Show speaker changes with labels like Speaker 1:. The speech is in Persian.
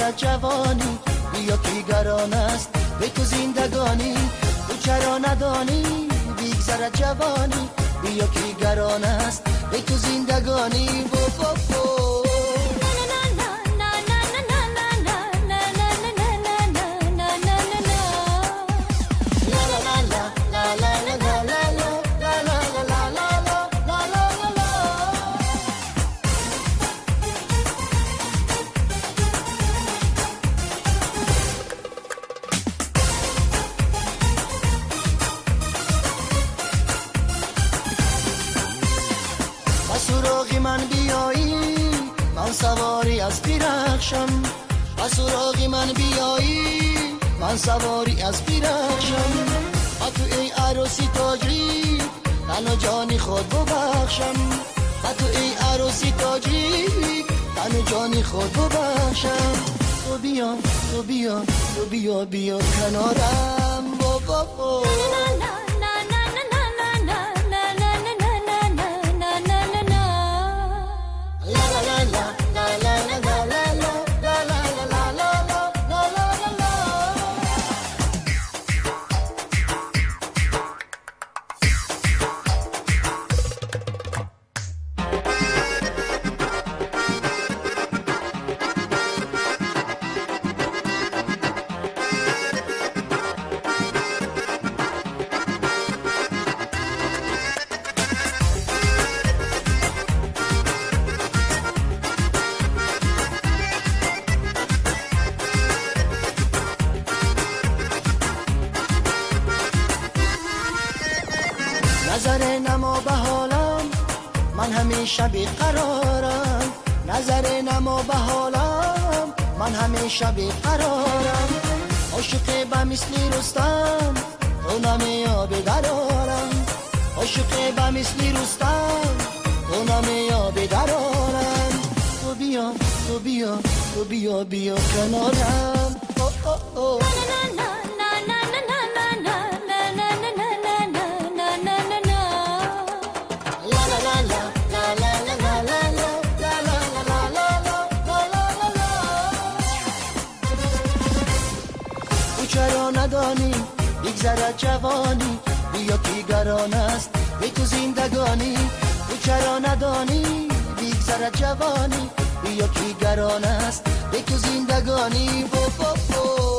Speaker 1: بگذرد جوانی، بیا دیگران است به تو زندگانی. تو چرا ندانی بگذرد جوانی، بیا دیگران است به تو زندگانی. سراغ من بیایی من سواری از درخشم، و سراغ من بیایی من سواری از درخشم. و تو ای عروسی تاجری تن و جانی خود ببخشم، و تو ای عروسی تاجری تن و جانی خود ببخشم. تو بیا تو بیا تو بیا بیا کنارم بابا. نظر نما به حالم من همیشه بیقرارم، نظر نما به حالم من همیشه بیقرارم. عاشق به مثل رستم تو نمیابی درارم، عاشق به مثل رستم تو نمیابی درارم. تو بیا تو بیا تو بیا بیا کنارم. چرا ندانی بگذرد جوانی، بیا دیگران است به تو زندگانی. تو چرا ندانی بگذرد جوانی، بیا دیگران است به تو زندگانی.